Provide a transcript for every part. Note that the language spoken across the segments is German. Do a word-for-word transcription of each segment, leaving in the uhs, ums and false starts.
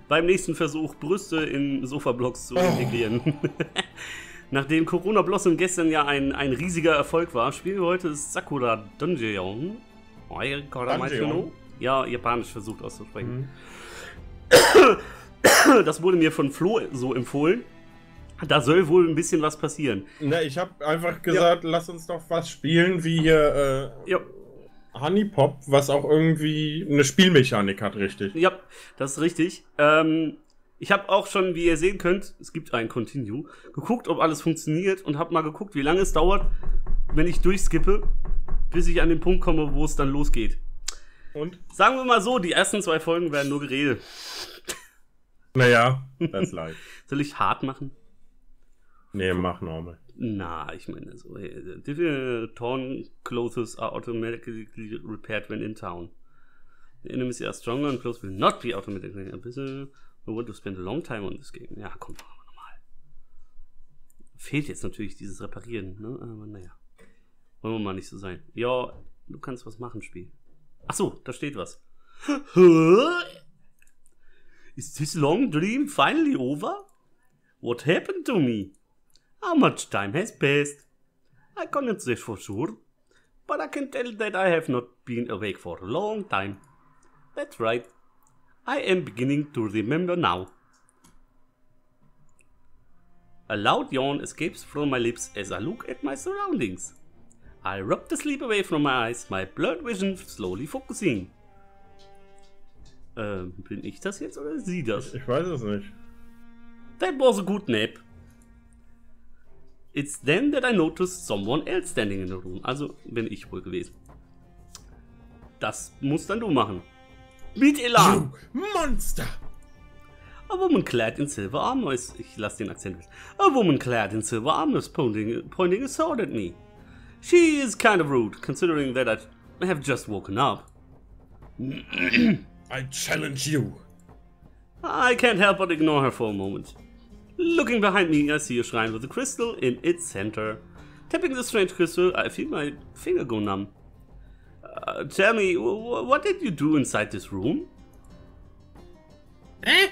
beim nächsten Versuch, Brüste in Sofablocks zu integrieren. Oh. Nachdem Corona Blossom gestern ja ein, ein riesiger Erfolg war, spielen wir heute Sakura Dungeon. Dungeon? Ja, japanisch versucht auszusprechen. Mhm. Das wurde mir von Flo so empfohlen. Da soll wohl ein bisschen was passieren. Na, ich habe einfach gesagt, ja. Lass uns doch was spielen wie hier äh, ja. Honeypop, was auch irgendwie eine Spielmechanik hat, richtig? Ja, das ist richtig. Ähm, ich habe auch schon, wie ihr sehen könnt, es gibt ein Continue, geguckt, ob alles funktioniert und habe mal geguckt, wie lange es dauert, wenn ich durchskippe, bis ich an den Punkt komme, wo es dann losgeht. Und? Sagen wir mal so, die ersten zwei Folgen werden nur geredet. Naja, that's life. Soll ich hart machen? Nee, mach normal. Na, ich meine so. Different torn clothes are automatically repaired when in town. The enemies are stronger and clothes will not be automatically. A bisschen. We want to spend a long time on this game. Ja, komm, machen wir nochmal. Fehlt jetzt natürlich dieses Reparieren, ne? Aber naja. Wollen wir mal nicht so sein. Ja, du kannst was machen, Spiel. Achso, da steht was. Is this long dream finally over? What happened to me? How much time has passed? I cannot say for sure, but I can tell that I have not been awake for a long time. That's right. I am beginning to remember now. A loud yawn escapes from my lips as I look at my surroundings. I rub the sleep away from my eyes, my blurred vision slowly focusing. Ähm, bin ich das jetzt oder sie das? Ich weiß es nicht. That was a good nap. It's then that I noticed someone else standing in the room. Also bin ich wohl gewesen. Das musst dann du machen. Mit Elan! You monster! A woman clad in silver armor is... Ich lasse den Akzent weg. A woman clad in silver armor is pointing, pointing a sword at me. She is kind of rude, considering that I have just woken up. I challenge you. I can't help but ignore her for a moment. Looking behind me, I see a shrine with a crystal in its center. Tapping the strange crystal, I feel my finger go numb. Uh, tell me, w what did you do inside this room? Eh?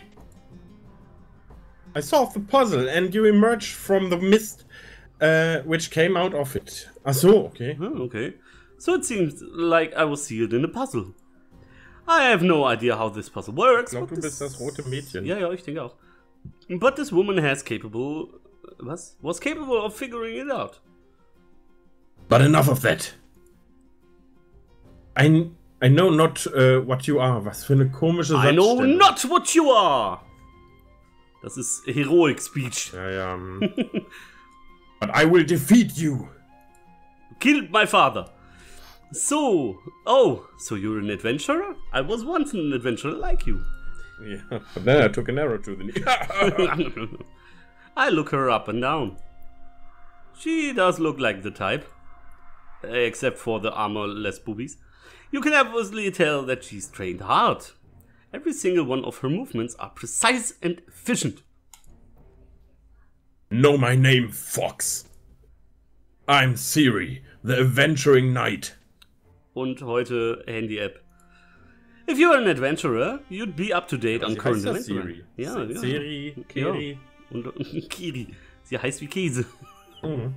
I solved the puzzle and you emerged from the mist uh, which came out of it. Ach so, okay. Oh, okay. So it seems like I was sealed in a puzzle. I have no idea how this puzzle works. Ich glaube, du bist das rote Mädchen. Ja, ja, ich denke auch. But this woman has capable... Was? Was capable of figuring it out. But enough of that. I, I know not uh, what you are. Was für eine komische I know not what you are. Das ist Heroic Speech. Ja, ja. But I will defeat you. Killed my father. So, oh, so you're an adventurer? I was once an adventurer like you. Yeah, but then I took an arrow to the knee. I look her up and down. She does look like the type. Except for the armorless boobies. You can obviously tell that she's trained hard. Every single one of her movements are precise and efficient. Know my name, Fox. I'm Siri, the adventuring knight. Und heute Handy-App. If you're an adventurer, you'd be up to date on current events. Siri. Ja, ja. Siri, Kiri. Ja. Und, und Kiri. Sie heißt wie Käse. Mhm.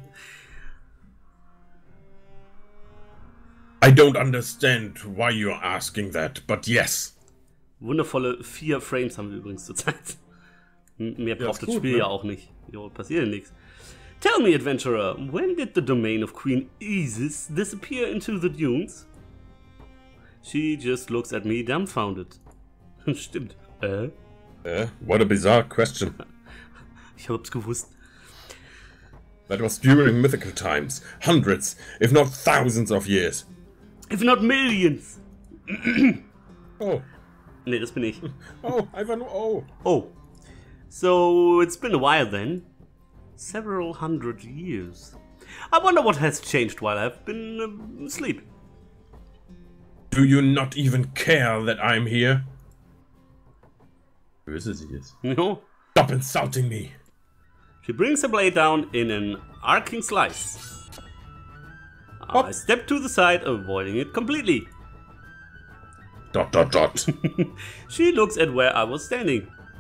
I don't understand why you're asking that, but yes. Wundervolle vier Frames haben wir übrigens zurzeit. Mehr braucht ja, das gut, Spiel ne? ja auch nicht. Jo, passiert ja nichts. Tell me, adventurer, when did the domain of Queen Isis disappear into the dunes? She just looks at me dumbfounded. Stimmt. Äh? Uh, what a bizarre question. Ich hab's gewusst. That was during mythical times. Hundreds, if not thousands of years. If not millions. Oh. Nee, das bin ich. Oh, einfach nur oh. Oh. So, it's been a while then. Several hundred years. I wonder what has changed while I've been uh, asleep. Do you not even care that I'm here? Böse sie ist. No. Stop insulting me. She brings the blade down in an arcing slice. I step to the side, avoiding it completely. Dot dot dot. She looks at where I was standing.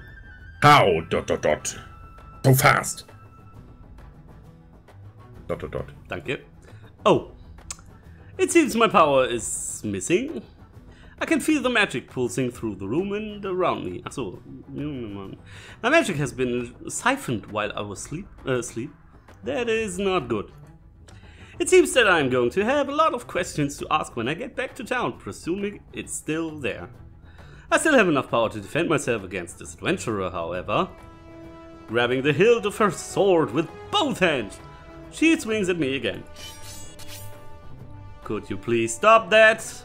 How? Dot dot dot. So fast. Dot dot dot. Danke. Oh. It seems my power is missing. I can feel the magic pulsing through the room and around me. Achso. My magic has been siphoned while I was sleep, uh, asleep. That is not good. It seems that I'm going to have a lot of questions to ask when I get back to town, presuming it's still there. I still have enough power to defend myself against this adventurer, however. Grabbing the hilt of her sword with both hands, she swings at me again. Could you please stop that?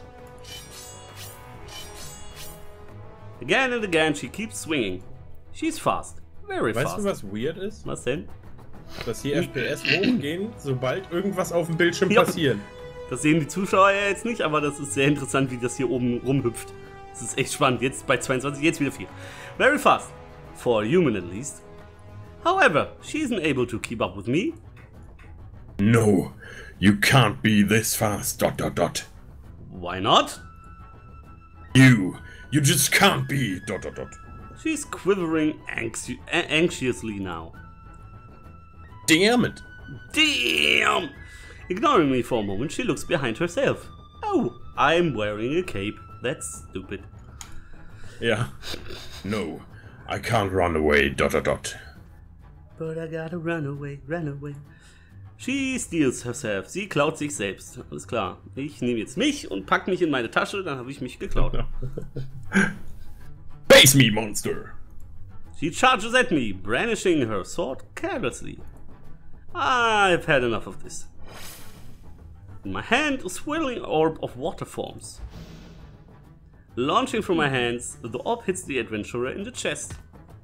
Again and again she keeps swinging. She's fast. Very weißt fast. Weißt du, was weird ist? Was denn? Dass hier F P S hochgehen, sobald irgendwas auf dem Bildschirm Ja. passiert. Das sehen die Zuschauer ja jetzt nicht, aber das ist sehr interessant, wie das hier oben rumhüpft. Das ist echt spannend. Jetzt bei zweiundzwanzig, jetzt wieder vier. Very fast. For a human at least. However, she isn't able to keep up with me. No, you can't be this fast. Dot dot dot. Why not? You, you just can't be. Dot dot dot. She's quivering anxi anxiously now. Damn it. Damn! Ignoring me for a moment, she looks behind herself. Oh, I'm wearing a cape. That's stupid. Yeah. No, I can't run away. Dot dot dot. But I gotta run away, run away. She steals herself. Sie klaut sich selbst. Alles klar. Ich nehme jetzt mich und pack mich in meine Tasche, dann habe ich mich geklaut. Face me, monster! She charges at me, brandishing her sword carelessly. I've had enough of this. In my hand, a swirling orb of water forms. Launching from my hands, the orb hits the adventurer in the chest.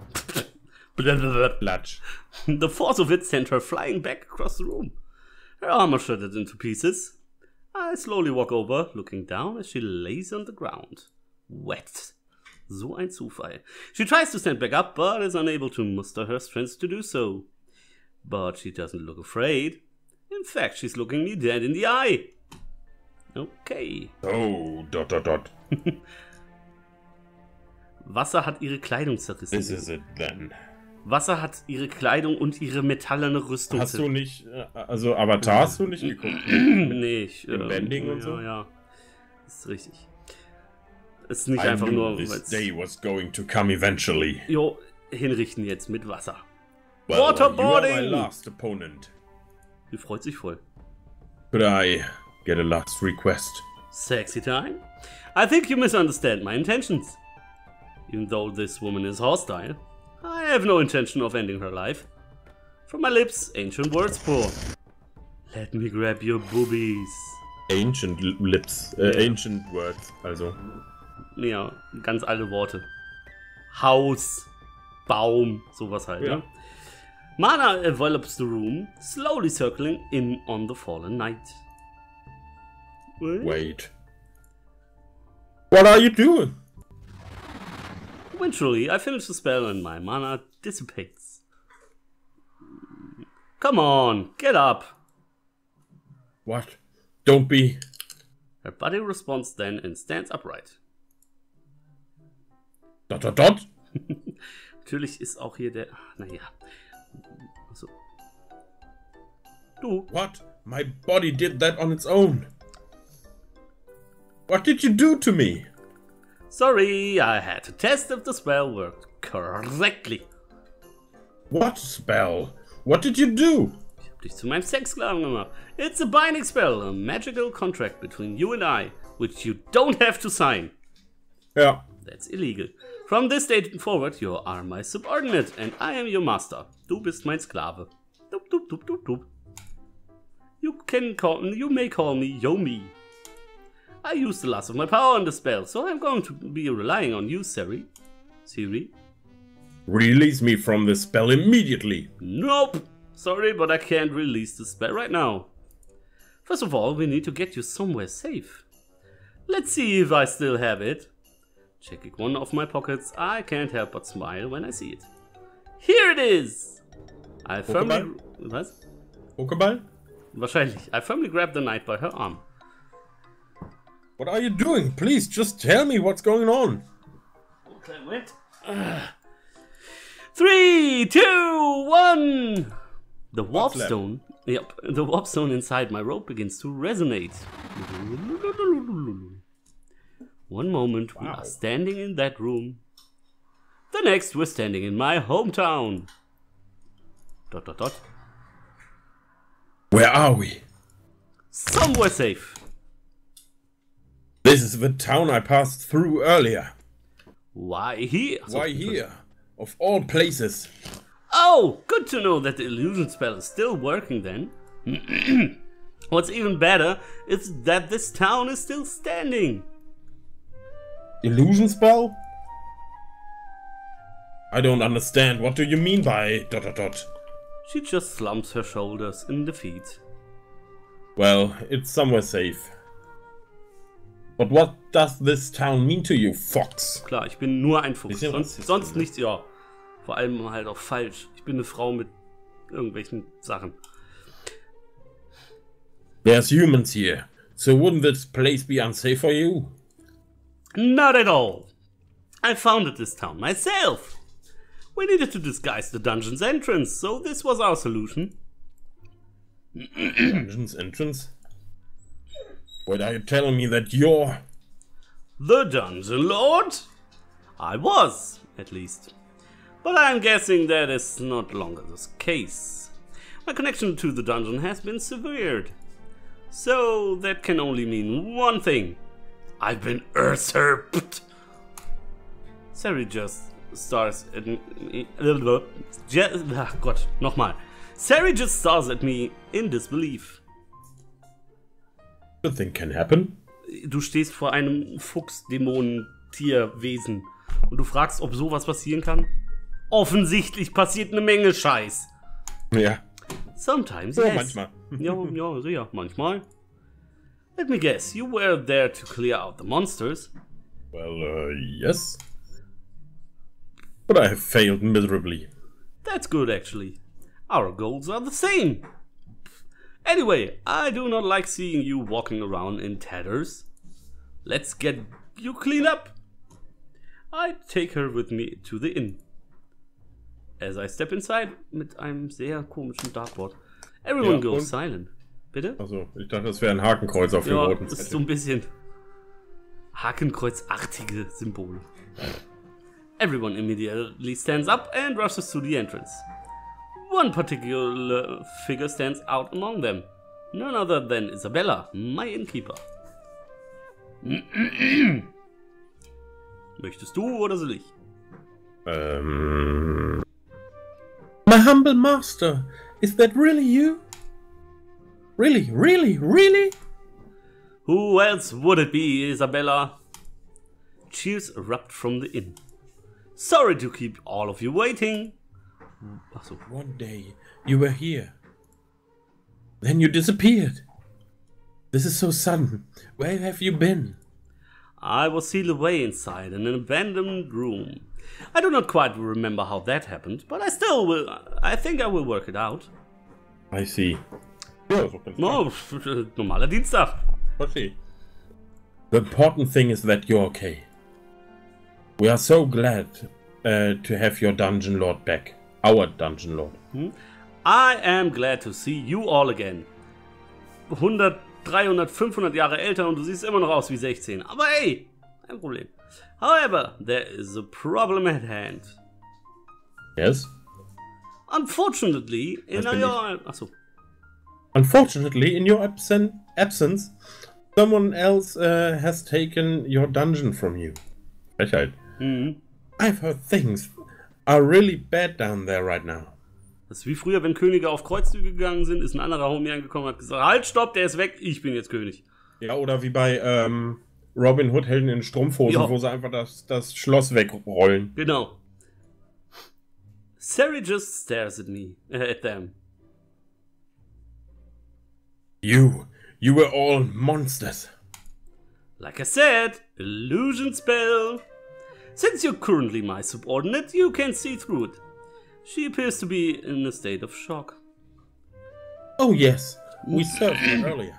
Platsch. The force of it sent her flying back across the room. Her armor shredded into pieces. I slowly walk over, looking down as she lays on the ground. Wet. So ein Zufall. She tries to stand back up, but is unable to muster her strength to do so. But she doesn't look afraid. In fact, she's looking me dead in the eye. Okay. Oh, dot dot dot. Wasser hat ihre Kleidung zerrissen. This is it then. Wasser hat ihre Kleidung und ihre metallene Rüstung Hast zerrissen. du nicht, also Avatar hast du nicht geguckt? Nee, ich... Im äh, Bending ja, und so? Ja, ist richtig. Ist nicht I einfach knew nur... this weil's- day was going to come eventually. Jo, hinrichten jetzt mit Wasser. Well, you are Waterboarding! my last opponent. Die freut sich voll. Could I get a last request? Sexy time? I think you misunderstand my intentions. Even though this woman is hostile, I have no intention of ending her life. From my lips, ancient words pour. Let me grab your boobies. Ancient lips, äh, Ja. ancient words, also. Ja, ganz alte Worte. Haus, Baum, sowas halt, Ja. ne? Mana envelops the room, slowly circling in on the fallen knight. Wait. Wait. What are you doing? Eventually, I finish the spell and my mana dissipates. Come on, get up! What? Don't be. Her body responds then and stands upright. Dot dot dot. Natürlich ist auch hier der... Naja. So. Du, What? My body did that on its own. What did you do to me? sorry, I had to test if the spell worked correctly. What spell? What did you do? Ich hab dich zu meinem Sexsklaven gemacht. It's a binding spell, a magical contract between you and I, which you don't have to sign. Ja. That's illegal. From this day forward, you are my subordinate and I am your master. Du bist mein Sklave. Dup, dup, dup, dup, dup. You can call you may call me Yomi. I used the last of my power on the spell, so I'm going to be relying on you, Siri. Siri? Release me from this spell immediately. Nope! Sorry, but I can't release the spell right now. First of all, we need to get you somewhere safe. Let's see if I still have it. Checking one of my pockets, I can't help but smile when I see it. Here it is! I firmly... Was? Pokéball? Wahrscheinlich. I firmly grabbed the knight by her arm. What are you doing? Please, just tell me what's going on. Okay, wait. Uh, Three, two, one! The warp stone, yep, the warp stone inside my rope begins to resonate. One moment wow. we are standing in that room. The next we're standing in my hometown. Dot dot dot. Where are we? Somewhere safe. This is the town I passed through earlier. Why here? Why here? Of all places. Oh, good to know that the illusion spell is still working then. What's even better is that this town is still standing. Illusion spell? I don't understand. What do you mean by dot dot dot? She just slumps her shoulders in defeat. Well, it's somewhere safe. But what does this town mean to you, Fox? Klar, ich bin nur ein Fuchs. Sonst, sonst nichts, ja. Vor allem halt auch falsch. Ich bin eine Frau mit irgendwelchen Sachen. There's humans here. So wouldn't this place be unsafe for you? Not at all. I founded this town myself. We needed to disguise the dungeon's entrance, so this was our solution. Dungeon's entrance? Wait, are you telling me that you're... the Dungeon Lord? I was, at least. But I'm guessing that is not longer the case. My connection to the dungeon has been severed. So that can only mean one thing. I've been usurped. Sari just stars at me. Ach Gott, nochmal. Sari just stars at me in disbelief. Nothing can happen. Du stehst vor einem Fuchs-Dämonen-Tierwesen und du fragst, ob sowas passieren kann? Offensichtlich passiert eine Menge Scheiß. Ja. Sometimes, ja, yes. manchmal. Ja, ja, sicher, manchmal. Let me guess, you were there to clear out the monsters. Well, uh, yes. But I have failed miserably. That's good, actually. Our goals are the same. Anyway, I do not like seeing you walking around in tatters. Let's get you cleaned up. I take her with me to the inn. As I step inside mit einem sehr komischen Dartboard. Everyone ja, goes silent. Bitte? Also, ich dachte, das wäre ein Hakenkreuz auf dem ja, roten Zettel. Das ist so ein bisschen Hakenkreuzartige Symbole. Everyone immediately stands up and rushes to the entrance. One particular figure stands out among them. None other than Isabella, my innkeeper. Möchtest du oder soll ich? Um, my humble master, is that really you? Really, really, really? Who else would it be, Isabella? Cheers erupt from the inn. Sorry to keep all of you waiting. Ach so. One day you were here. Then you disappeared. This is so sudden. Where have you been? I was sealed away inside in an abandoned room. I do not quite remember how that happened, but I still will. I think I will work it out. I see. Ja, so no, normaler Dienstag. Verstehe. The important thing is that you're okay. We are so glad uh, to have your Dungeon Lord back. Our Dungeon Lord. Hmm? I am glad to see you all again. hundert, dreihundert, fünfhundert Jahre älter und du siehst immer noch aus wie sechzehn. Aber hey, kein Problem. However, there is a problem at hand. Yes? Unfortunately, in your... Achso. Unfortunately, in your absen absence, someone else uh, has taken your dungeon from you. Frechheit. Mhm. I've heard things are really bad down there right now. Das ist wie früher, wenn Könige auf Kreuzzüge gegangen sind, ist ein anderer Homie angekommen und hat gesagt, halt, stopp, der ist weg, ich bin jetzt König. Ja, oder wie bei ähm, Robin Hood Helden in Strumpfhosen, ja. Wo sie einfach das, das Schloss wegrollen. Genau. Sari just stares at me, uh, at them. You, you were all monsters. Like I said, illusion spell. Since you're currently my subordinate, you can see through it. She appears to be in a state of shock. Oh yes, we served her earlier.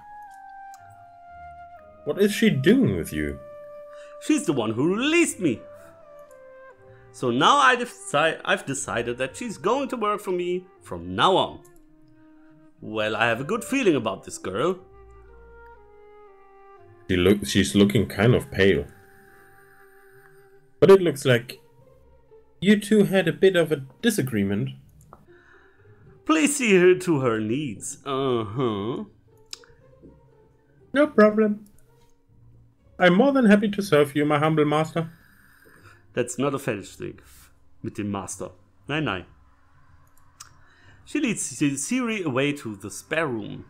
What is she doing with you? She's the one who released me. So now I deci I've decided that she's going to work for me from now on. Well, I have a good feeling about this girl. She look, she's looking kind of pale. But it looks like you two had a bit of a disagreement. Please see her to her needs. Uh-huh. No problem. I'm more than happy to serve you, my humble master. That's not a Fetish thing. Mit dem Master. Nein, nein. She leads Siri away to the spare room.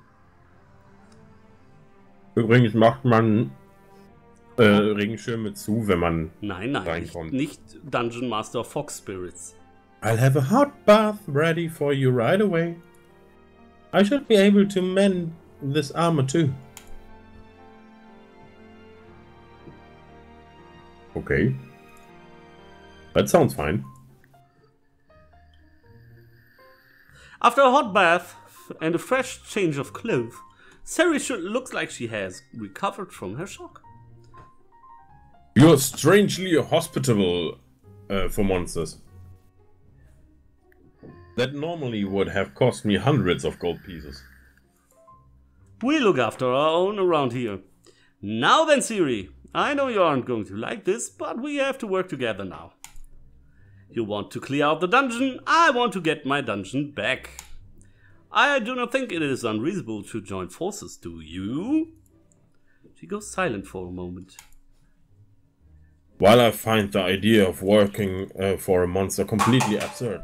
Übrigens macht man äh, Regenschirme zu, wenn man Nein, nein, nicht, reinkommt. nicht Dungeon Master Fox Spirits. I'll have a hot bath ready for you right away. I should be able to mend this armor too. Okay. That sounds fine. After a hot bath and a fresh change of clothes, Siri looks like she has recovered from her shock. You're strangely hospitable uh, for monsters. That normally would have cost me hundreds of gold pieces. We look after our own around here. Now then, Siri, I know you aren't going to like this, but we have to work together now. You want to clear out the dungeon, I want to get my dungeon back. I do not think it is unreasonable to join forces, do you? She goes silent for a moment. While I find the idea of working uh, for a monster completely absurd,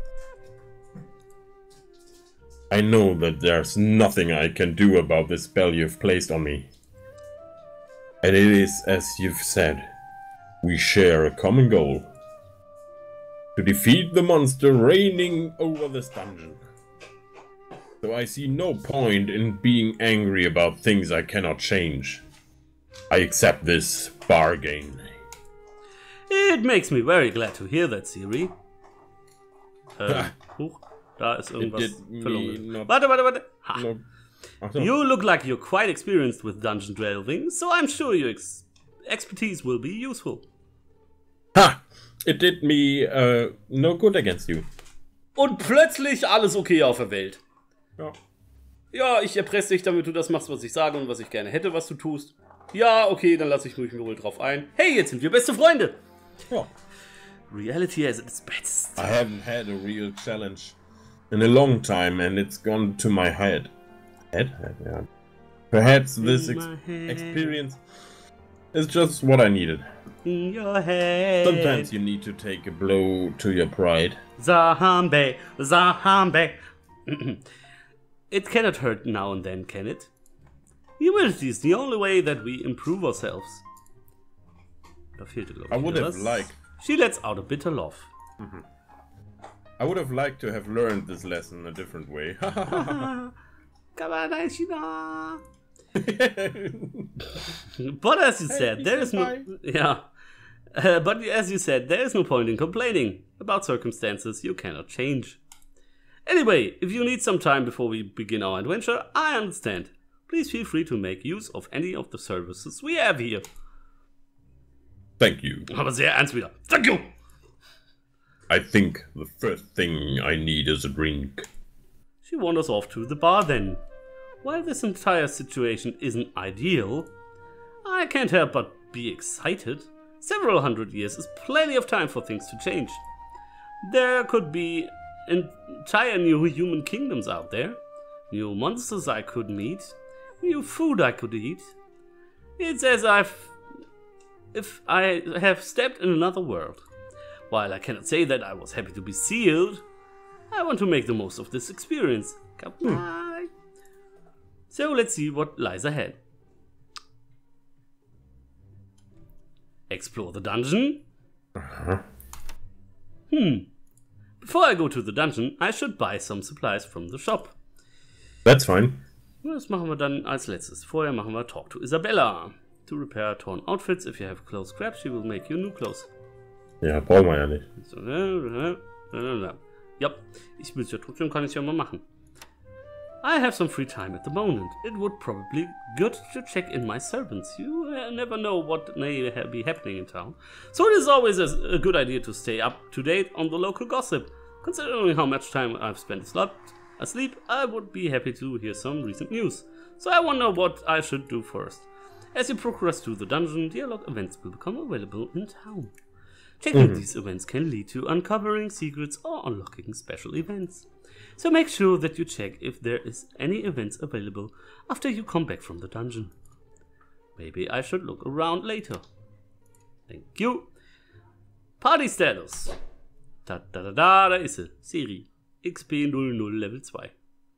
I know that there's nothing I can do about this spell you've placed on me. And it is as you've said, we share a common goal. To defeat the monster reigning over this dungeon. So I see no point in being angry about things I cannot change. I accept this bargain. It makes me very glad to hear that, Siri. Äh, huch, da ist irgendwas verloren. Warte, warte, warte. Ha. No. So. You look like you're quite experienced with dungeon delving, so I'm sure your ex expertise will be useful. Ha! It did me uh, no good against you. Und plötzlich alles okay auf der Welt. Ja. Ja, ich erpresse dich, damit du das machst, was ich sage und was ich gerne hätte, was du tust. Ja, okay, dann lasse ich mich wohl drauf ein. Hey, jetzt sind wir beste Freunde. Ja. Reality at its best. I haven't had a real challenge in a long time and it's gone to my head. Head? Head, yeah. Perhaps this ex experience is just what I needed. In your head. Sometimes you need to take a blow to your pride. Zahambe, Zahambe. It cannot hurt now and then, can it? Humility is the only way that we improve ourselves. Da fehlte, glaube ich, I would have was. liked. She lets out a bitter laugh. Mm-hmm. I would have liked to have learned this lesson a different way. But as you said, there is no yeah. Uh, but as you said, there is no point in complaining about circumstances you cannot change. Anyway, if you need some time before we begin our adventure, I understand. Please feel free to make use of any of the services we have here. Thank you. Aber sehr ernst wieder. Thank you. I think the first thing I need is a drink. She wanders off to the bar then. While this entire situation isn't ideal, I can't help but be excited. Several hundred years is plenty of time for things to change. There could be entire new human kingdoms out there, new monsters I could meet, new food I could eat. It's as I've, if I have stepped in another world. While I cannot say that I was happy to be sealed, I want to make the most of this experience. Goodbye. So let's see what lies ahead. Explore the dungeon. Uh-huh. Hmm. Before I go to the dungeon, I should buy some supplies from the shop. That's fine. Das machen wir dann als letztes. Vorher machen wir Talk to Isabella. To repair torn outfits. If you have clothes scraps, she will make you new clothes. Ja, brauchen wir ja nicht. Ja, ich will es ja trotzdem, kann ich es ja mal machen. I have some free time at the moment. It would probably be good to check in my servants. You uh, never know what may ha be happening in town. So it is always a, a good idea to stay up to date on the local gossip. Considering how much time I've spent asleep, asleep, I would be happy to hear some recent news. So I wonder what I should do first. As you progress through the dungeon, dialogue events will become available in town. Checking mm-hmm. these events can lead to uncovering secrets or unlocking special events. So make sure that you check if there is any events available after you come back from the dungeon. Maybe I should look around later. Thank you. Party Status. Da da da da, da ist sie. Siri. X P null null Level zwei.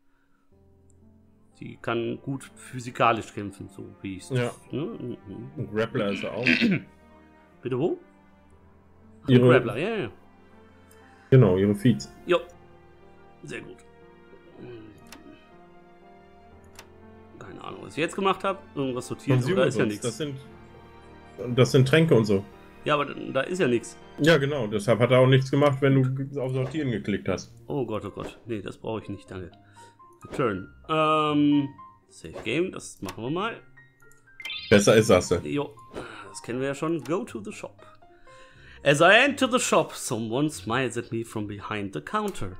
Die kann gut physikalisch kämpfen, so wie ich es. Ja. Ne? Und Grappler ist er auch. Bitte wo? Ihre, Grappler, ja, ja. Genau, ihre Feeds. Jo. Sehr gut. Keine Ahnung, was ich jetzt gemacht habe. Irgendwas sortieren, so, da ist ja nichts. Das sind, das sind Tränke und so. Ja, aber da ist ja nichts. Ja, genau. Deshalb hat er auch nichts gemacht, wenn du auf Sortieren geklickt hast. Oh Gott, oh Gott. Nee, das brauche ich nicht, danke. Return. Ähm, Save Game, das machen wir mal. Besser ist das. Jo, das kennen wir ja schon. Go to the shop. As I enter the shop, someone smiles at me from behind the counter.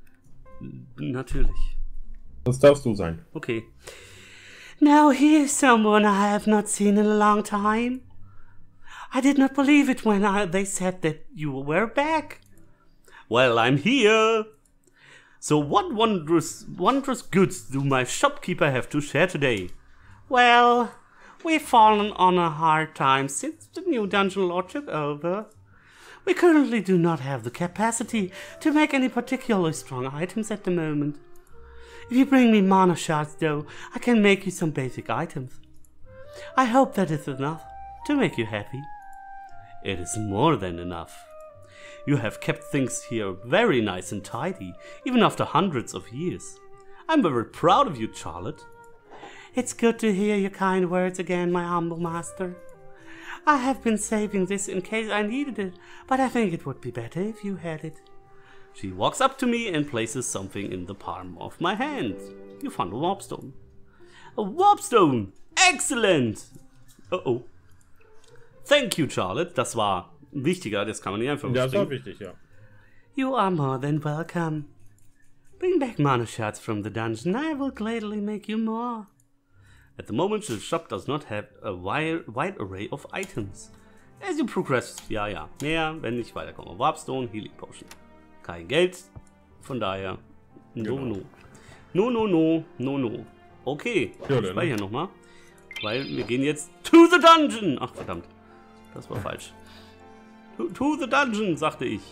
Natürlich. Das darfst du sein. Okay. Now here's someone I have not seen in a long time. I did not believe it when I, they said that you were back. Well, I'm here. So what wondrous, wondrous goods do my shopkeeper have to share today? Well, we've fallen on a hard time since the new dungeon lord took over. We currently do not have the capacity to make any particularly strong items at the moment. If you bring me mana shards though, I can make you some basic items. I hope that is enough to make you happy. It is more than enough. You have kept things here very nice and tidy, even after hundreds of years. I'm very proud of you, Charlotte. It's good to hear your kind words again, my humble master. I have been saving this in case I needed it, but I think it would be better if you had it. She walks up to me and places something in the palm of my hand. You found a warpstone. A warpstone! Excellent! Uh-oh. Thank you, Charlotte. Das war wichtiger, das kann man nicht einfach Ja, das war wichtig, ja. You are more than welcome. Bring back mana shards from the dungeon. I will gladly make you more. At the moment, the shop does not have a wide, wide array of items. As you progress, ja, ja, mehr, wenn ich weiterkomme. Warpstone, Healing Potion. Kein Geld, von daher, no, genau. no. No, no, no, no, no. Okay, ja, ich speichere nochmal, weil wir gehen jetzt to the dungeon. Ach, verdammt, das war falsch. To, to the dungeon, sagte ich.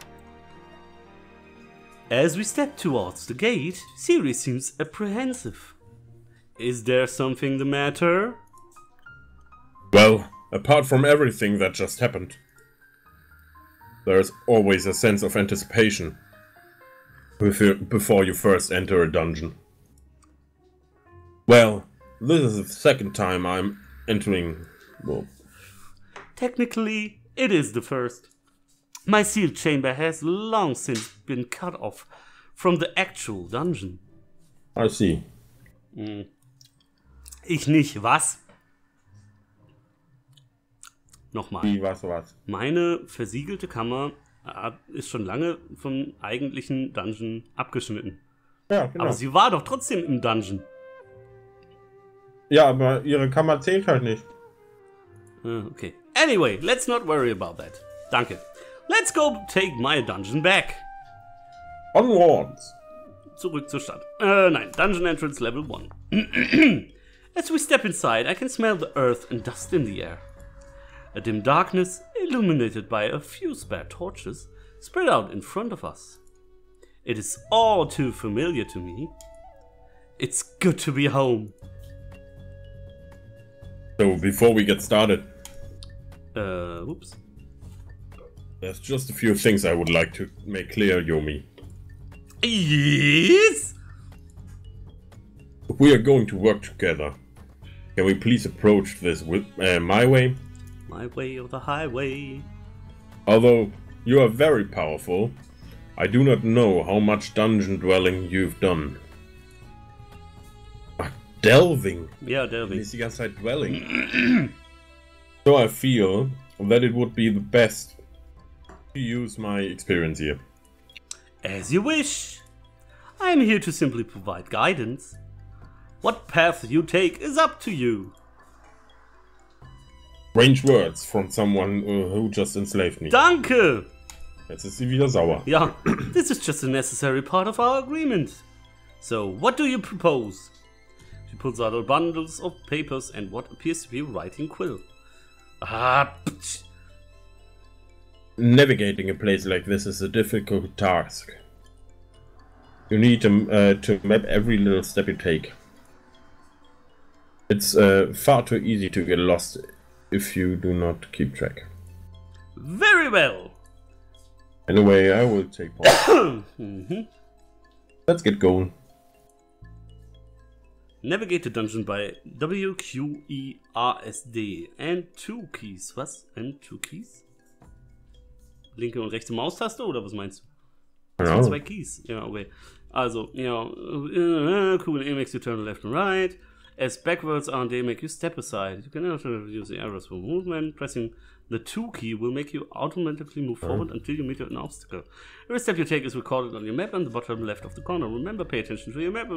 As we step towards the gate, Siri seems apprehensive. Is there something the matter? Well, apart from everything that just happened, there's always a sense of anticipation before you first enter a dungeon. Well, this is the second time I'm entering, well... Technically, it is the first. My sealed chamber has long since been cut off from the actual dungeon. I see. Hm. Ich nicht, was? Nochmal. Wie, was, was? Meine versiegelte Kammer ist schon lange vom eigentlichen Dungeon abgeschnitten. Ja, genau. Aber sie war doch trotzdem im Dungeon. Ja, aber ihre Kammer zählt halt nicht. Okay. Anyway, let's not worry about that. Danke. Let's go take my dungeon back. Onwards. Zurück zur Stadt. Äh, nein. Dungeon Entrance Level one. As we step inside, I can smell the earth and dust in the air. A dim darkness, illuminated by a few spare torches, spread out in front of us. It is all too familiar to me. It's good to be home. So, before we get started... Uh, whoops. There's just a few things I would like to make clear, Yomi. Yes? If we are going to work together, can we please approach this with uh, my way? My way or the highway. Although you are very powerful, I do not know how much dungeon dwelling you've done. delving. Ja, delving. Ist die ganze Zeit dwelling. So I feel that it would be the best to use my experience here. As you wish. I'm here to simply provide guidance. What path you take is up to you. Strange words from someone uh, who just enslaved me. Danke! Jetzt ist sie wieder sauer. Yeah, this is just a necessary part of our agreement. So, what do you propose? She pulls out her bundles of papers and what appears to be a writing quill. Ah, ptsch. Navigating a place like this is a difficult task. You need to, uh, to map every little step you take. It's uh, far too easy to get lost if you do not keep track. Very well. Anyway, I will take part. mm-hmm. Let's get going. Navigate the dungeon by W, Q, E, R, S, D and two keys. Was? And two keys? Linke und rechte Maustaste oder was meinst du? Das sind zwei Keys. Ja, okay. Also, you know, uh, Q and A makes you turn left and right. As backwards R and D make you step aside. You can also use the arrows for movement. Pressing the two key will make you automatically move forward oh. until you meet an obstacle. Every step you take is recorded on your map on the bottom left of the corner. Remember, pay attention to your map.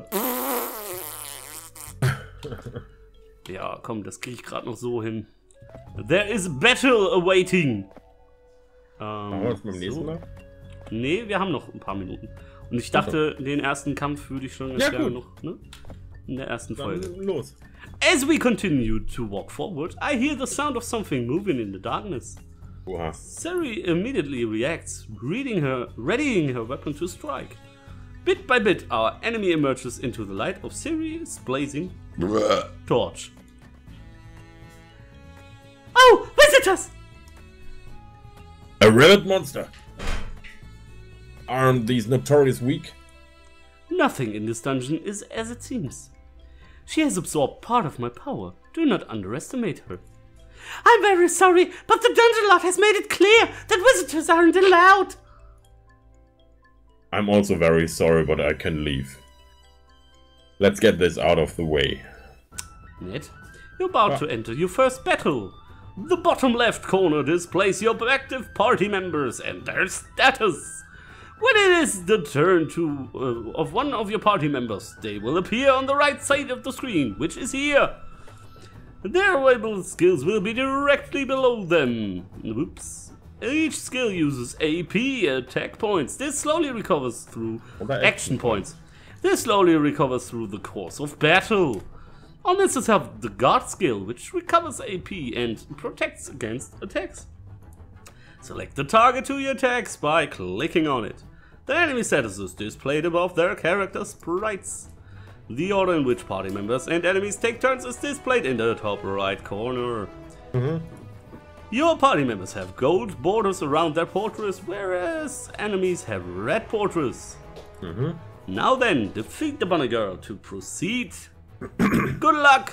Ja, komm, das kriege ich gerade noch so hin. There is battle awaiting. Ähm, was beim nächsten Mal? Nee, wir haben noch ein paar Minuten. Und ich dachte, okay. den ersten Kampf würde ich schon ja, gut. noch, ne? In der ersten Dann Folge. Los. As we continue to walk forward, I hear the sound of something moving in the darkness. Wow. Ciri immediately reacts, reading her, readying her weapon to strike. Bit by bit, our enemy emerges into the light of Ciri's blazing torch. Oh, visitors! A rabbit monster! Aren't these notorious weak? Nothing in this dungeon is as it seems. She has absorbed part of my power. Do not underestimate her. I'm very sorry, but the Dungeon Lord has made it clear that visitors aren't allowed. I'm also very sorry, but I can leave. Let's get this out of the way. Ned, you're about ah. to enter your first battle. The bottom left corner displays your active party members and their status. When it is the turn to uh, of one of your party members, they will appear on the right side of the screen, which is here. Their available skills will be directly below them. Oops. Each skill uses A P, attack points. This slowly recovers through action points. This slowly recovers through the course of battle. On this is have the guard skill, which recovers A P and protects against attacks. Select the target to your attacks by clicking on it. The enemy status is displayed above their character sprites. The order in which party members and enemies take turns is displayed in the top right corner. Mm-hmm. Your party members have gold borders around their portraits, whereas enemies have red portraits. Mm-hmm. Now then, defeat the bunny girl to proceed. Good luck!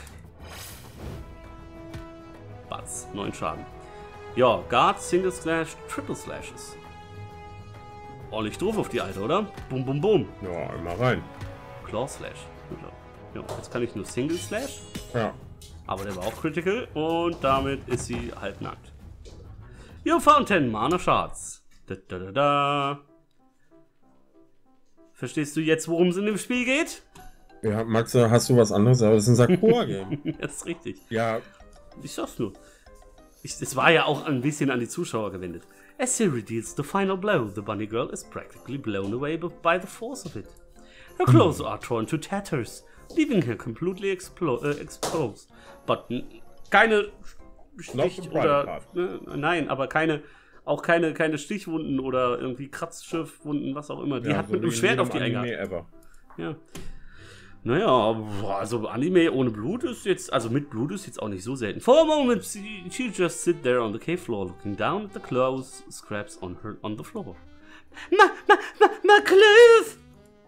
Batz, neun Schaden. Ja, Guard, Single Slash, Triple Slashes. Ordentlich drauf auf die Alte, oder? Bum, bum, bum. Ja, immer rein. Claw Slash. Ja, jetzt kann ich nur Single Slash. Ja. Aber der war auch Critical und damit ist sie halb nackt. You found ten Mana Shards. Da, da, da, da. Verstehst du jetzt, worum es in dem Spiel geht? Ja, Max, hast du was anderes? Aber das ist ein Sakura-Game. Das ist richtig. Ja. Ich sag's nur. Es war ja auch ein bisschen an die Zuschauer gewendet. As Ciri deals the final blow, the bunny girl is practically blown away by the force of it. Her clothes are torn to tatters, leaving her completely explo uh, exposed. But keine Stich oder ne, nein, aber keine auch keine keine Stichwunden oder irgendwie Kratzschiffwunden, was auch immer. Die ja, hat so mit einem Schwert auf die eingehauen. Ja. Naja, also Anime ohne Blut ist jetzt, also mit Blut ist jetzt auch nicht so selten. For a moment, she, she just sit there on the cave floor, looking down at the clothes scraps on her on the floor. My, my, my, my clothes!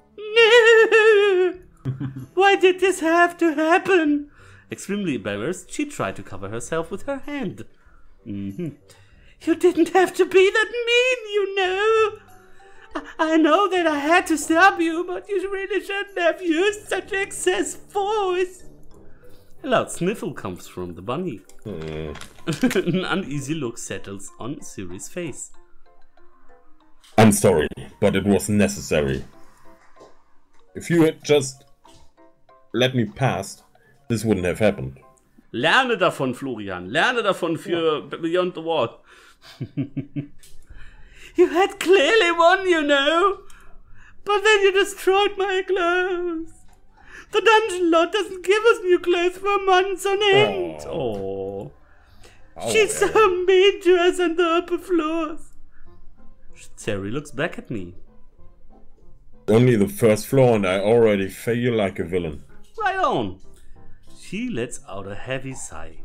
No! Why did this have to happen? Extremely embarrassed, she tried to cover herself with her hand. Mm-hmm. You didn't have to be that mean, you know. I, I know that I had to stop you, but you really shouldn't have used such excess force. A loud sniffle comes from the bunny. Hmm. An uneasy look settles on Ciri's face. I'm sorry, but it was necessary. If you had just let me pass, this wouldn't have happened. Lerne davon, Florian. Lerne davon für ja. Beyond the Wall. You had clearly won, you know. But then you destroyed my clothes. The dungeon lord doesn't give us new clothes for months on end. Oh. oh. She's so mean to us on the upper floors. Ciri looks back at me. Only the first floor and I already feel like a villain. Right on. She lets out a heavy sigh.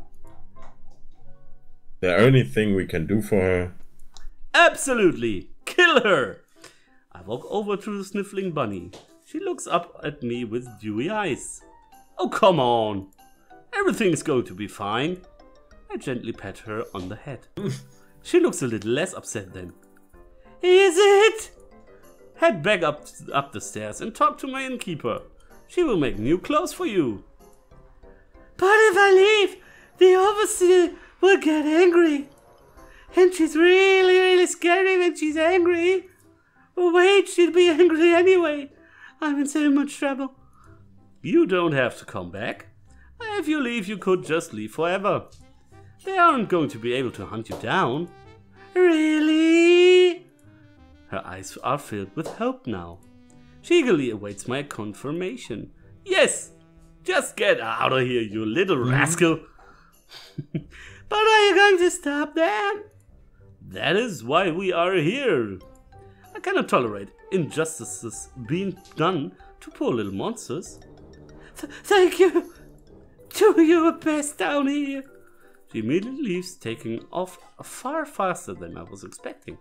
The only thing we can do for her? Absolutely! Kill her! I walk over to the sniffling bunny. She looks up at me with dewy eyes. Oh, come on! Everything is going to be fine. I gently pat her on the head. She looks a little less upset then. Is it? Head back up, up the stairs and talk to my innkeeper. She will make new clothes for you. But if I leave, the overseer will get angry. And she's really, really scary when she's angry. Wait, she'll be angry anyway. I'm in so much trouble. You don't have to come back. If you leave, you could just leave forever. They aren't going to be able to hunt you down. Really? Her eyes are filled with hope now. She eagerly awaits my confirmation. Yes! Just get out of here, you little rascal! But are you going to stop them? That is why we are here. I cannot tolerate injustices being done to poor little monsters. Th thank you! Do your best down here! She immediately leaves, taking off far faster than I was expecting.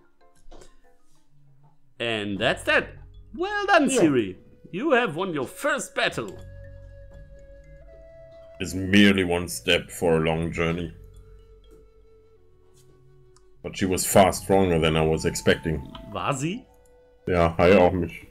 And that's that. Well done, yeah. Ciri. You have won your first battle. It's merely one step for a long journey. But she was far stronger than I was expecting. War sie? Ja, I auch mich.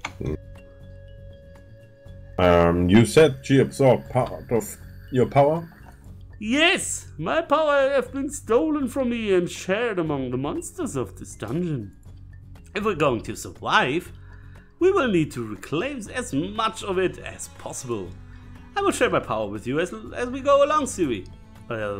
Um, you said she absorbed part of your power? Yes, my power has been stolen from me and shared among the monsters of this dungeon. If we're going to survive, we will need to reclaim as much of it as possible. I will share my power with you as, as we go along, Ciri. Uh,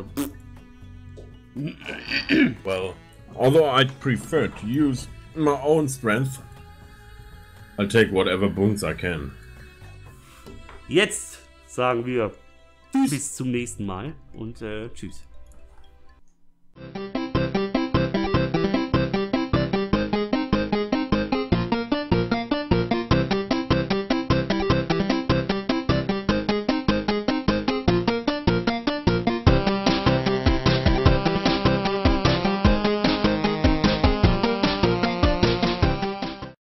well, although I'd prefer to use my own strength, I'll take whatever boons I can. Jetzt sagen wir bis zum nächsten Mal und äh, tschüss.